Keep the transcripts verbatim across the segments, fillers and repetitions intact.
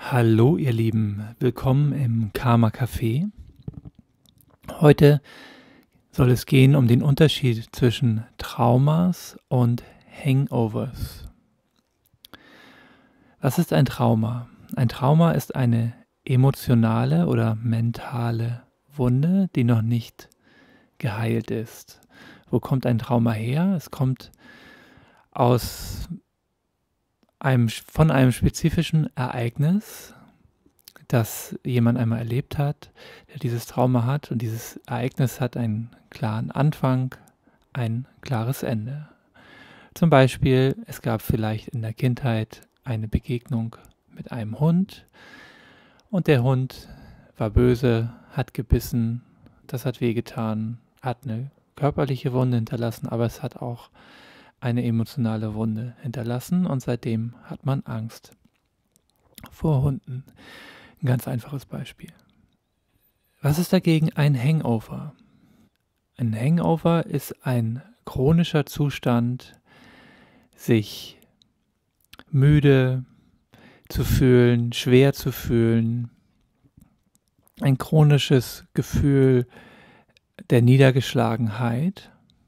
Hallo ihr Lieben, willkommen im Karma Café. Heute soll es gehen um den Unterschied zwischen Traumas und Hangovers. Was ist ein Trauma? Ein Trauma ist eine emotionale oder mentale Wunde, die noch nicht geheilt ist. Wo kommt ein Trauma her? Es kommt aus einem, von einem spezifischen Ereignis, das jemand einmal erlebt hat, der dieses Trauma hat, und dieses Ereignis hat einen klaren Anfang, ein klares Ende. Zum Beispiel, es gab vielleicht in der Kindheit eine Begegnung mit einem Hund und der Hund war böse, hat gebissen, das hat wehgetan, hat eine körperliche Wunde hinterlassen, aber es hat auch eine emotionale Wunde hinterlassen und seitdem hat man Angst vor Hunden. Ein ganz einfaches Beispiel. Was ist dagegen ein Hangover? Ein Hangover ist ein chronischer Zustand, sich müde zu fühlen, schwer zu fühlen, ein chronisches Gefühl der Niedergeschlagenheit.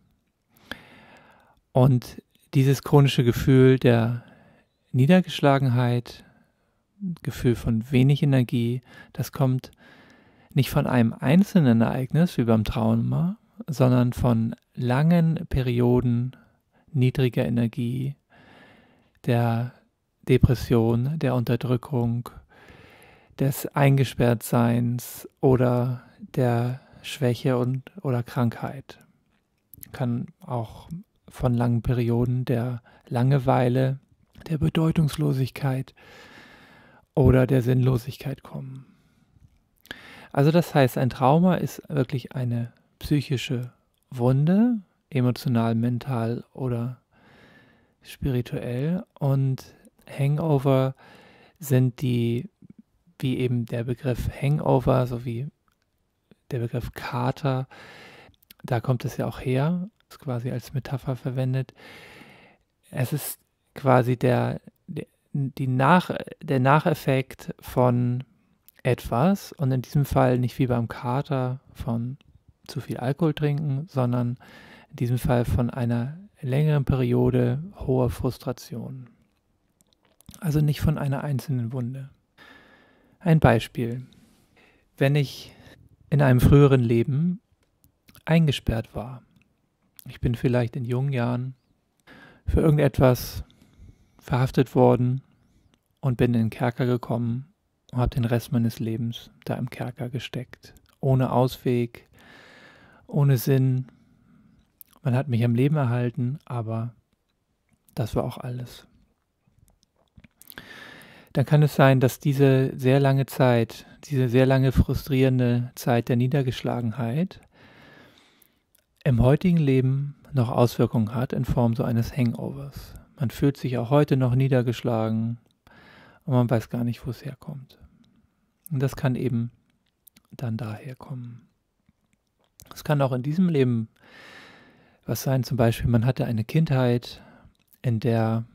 Und dieses chronische Gefühl der Niedergeschlagenheit, Gefühl von wenig Energie, das kommt nicht von einem einzelnen Ereignis wie beim Trauma, sondern von langen Perioden niedriger Energie, der Depression, der Unterdrückung, des Eingesperrtseins oder der Schwäche und oder Krankheit. Kann auch von langen Perioden der Langeweile, der Bedeutungslosigkeit oder der Sinnlosigkeit kommen. Also das heißt, ein Trauma ist wirklich eine psychische Wunde, emotional, mental oder spirituell, und Hangover sind die, wie eben der Begriff Hangover sowie der Begriff Kater, da kommt es ja auch her, ist quasi als Metapher verwendet. Es ist quasi der, der, die Nach, der Nacheffekt von etwas, und in diesem Fall nicht wie beim Kater von zu viel Alkohol trinken, sondern in diesem Fall von einer längeren Periode hoher Frustration. Also nicht von einer einzelnen Wunde. Ein Beispiel. Wenn ich in einem früheren Leben eingesperrt war, ich bin vielleicht in jungen Jahren für irgendetwas verhaftet worden und bin in den Kerker gekommen und habe den Rest meines Lebens da im Kerker gesteckt. Ohne Ausweg, ohne Sinn. Man hat mich am Leben erhalten, aber das war auch alles. Dann kann es sein, dass diese sehr lange Zeit, diese sehr lange frustrierende Zeit der Niedergeschlagenheit im heutigen Leben noch Auswirkungen hat in Form so eines Hangovers. Man fühlt sich auch heute noch niedergeschlagen und man weiß gar nicht, wo es herkommt. Und das kann eben dann daher kommen. Es kann auch in diesem Leben was sein, zum Beispiel, man hatte eine Kindheit, in der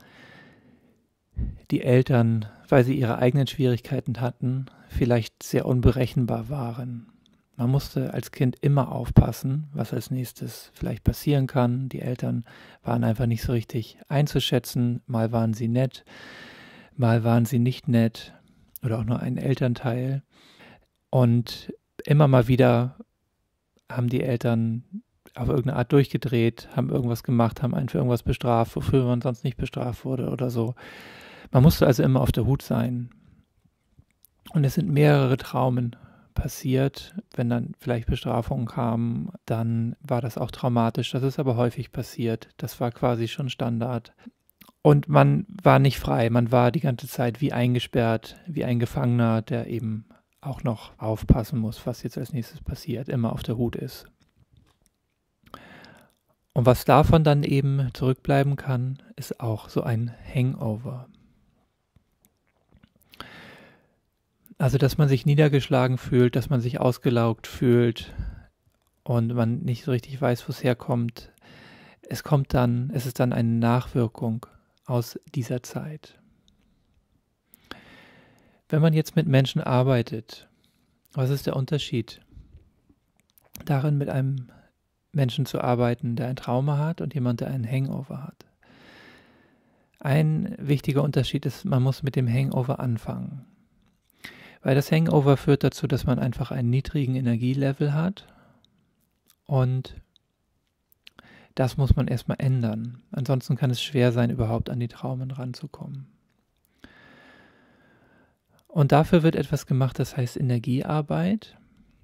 die Eltern, weil sie ihre eigenen Schwierigkeiten hatten, vielleicht sehr unberechenbar waren. Man musste als Kind immer aufpassen, was als nächstes vielleicht passieren kann. Die Eltern waren einfach nicht so richtig einzuschätzen. Mal waren sie nett, mal waren sie nicht nett oder auch nur ein Elternteil. Und immer mal wieder haben die Eltern auf irgendeine Art durchgedreht, haben irgendwas gemacht, haben einen für irgendwas bestraft, wofür man sonst nicht bestraft wurde oder so. Man musste also immer auf der Hut sein. Und es sind mehrere Traumen passiert. Wenn dann vielleicht Bestrafungen kamen, dann war das auch traumatisch. Das ist aber häufig passiert. Das war quasi schon Standard. Und man war nicht frei. Man war die ganze Zeit wie eingesperrt, wie ein Gefangener, der eben auch noch aufpassen muss, was jetzt als nächstes passiert, immer auf der Hut ist. Und was davon dann eben zurückbleiben kann, ist auch so ein Hangover. Also, dass man sich niedergeschlagen fühlt, dass man sich ausgelaugt fühlt und man nicht so richtig weiß, wo es herkommt. Es kommt dann, es ist dann eine Nachwirkung aus dieser Zeit. Wenn man jetzt mit Menschen arbeitet, was ist der Unterschied darin, mit einem Menschen zu arbeiten, der ein Trauma hat und jemand, der einen Hangover hat? Ein wichtiger Unterschied ist, man muss mit dem Hangover anfangen. Weil das Hangover führt dazu, dass man einfach einen niedrigen Energielevel hat und das muss man erstmal ändern. Ansonsten kann es schwer sein, überhaupt an die Traumen ranzukommen. Und dafür wird etwas gemacht, das heißt Energiearbeit.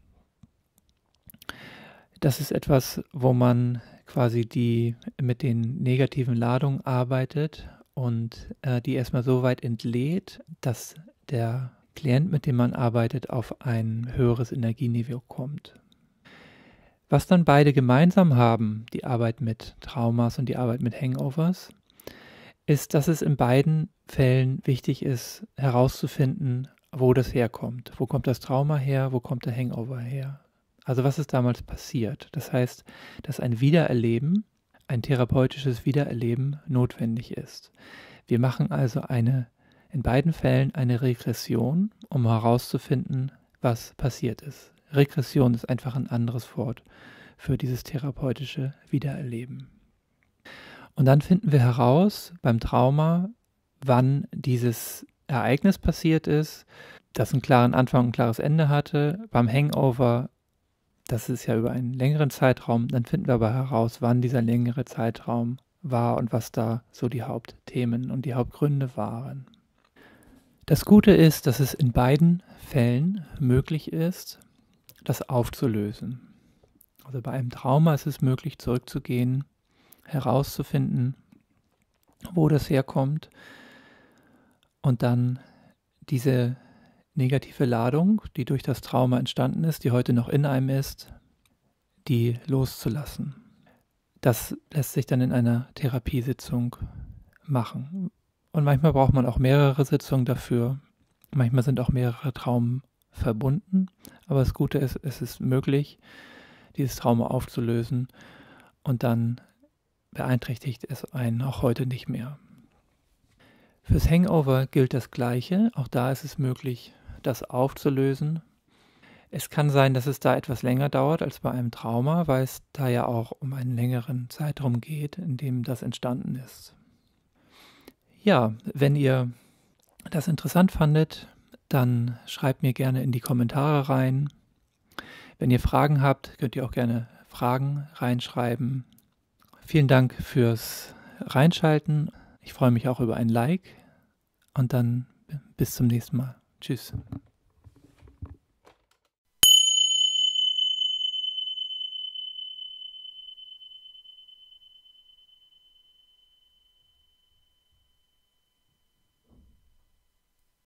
Das ist etwas, wo man quasi die mit den negativen Ladungen arbeitet und äh, die erstmal so weit entlädt, dass der Klient, mit dem man arbeitet, auf ein höheres Energieniveau kommt. Was dann beide gemeinsam haben, die Arbeit mit Traumas und die Arbeit mit Hangovers, ist, dass es in beiden Fällen wichtig ist, herauszufinden, wo das herkommt. Wo kommt das Trauma her, wo kommt der Hangover her? Also was ist damals passiert? Das heißt, dass ein Wiedererleben, ein therapeutisches Wiedererleben notwendig ist. Wir machen also eine, in beiden Fällen eine Regression, um herauszufinden, was passiert ist. Regression ist einfach ein anderes Wort für dieses therapeutische Wiedererleben. Und dann finden wir heraus beim Trauma, wann dieses Ereignis passiert ist, das einen klaren Anfang und ein klares Ende hatte. Beim Hangover, das ist ja über einen längeren Zeitraum, dann finden wir aber heraus, wann dieser längere Zeitraum war und was da so die Hauptthemen und die Hauptgründe waren. Das Gute ist, dass es in beiden Fällen möglich ist, das aufzulösen. Also bei einem Trauma ist es möglich, zurückzugehen, herauszufinden, wo das herkommt und dann diese negative Ladung, die durch das Trauma entstanden ist, die heute noch in einem ist, die loszulassen. Das lässt sich dann in einer Therapiesitzung machen. Und manchmal braucht man auch mehrere Sitzungen dafür. Manchmal sind auch mehrere Traumen verbunden. Aber das Gute ist, es ist möglich, dieses Trauma aufzulösen und dann beeinträchtigt es einen auch heute nicht mehr. Fürs Hangover gilt das Gleiche. Auch da ist es möglich, das aufzulösen. Es kann sein, dass es da etwas länger dauert als bei einem Trauma, weil es da ja auch um einen längeren Zeitraum geht, in dem das entstanden ist. Ja, wenn ihr das interessant fandet, dann schreibt mir gerne in die Kommentare rein. Wenn ihr Fragen habt, könnt ihr auch gerne Fragen reinschreiben. Vielen Dank fürs Reinschalten. Ich freue mich auch über ein Like und dann bis zum nächsten Mal. Tschüss.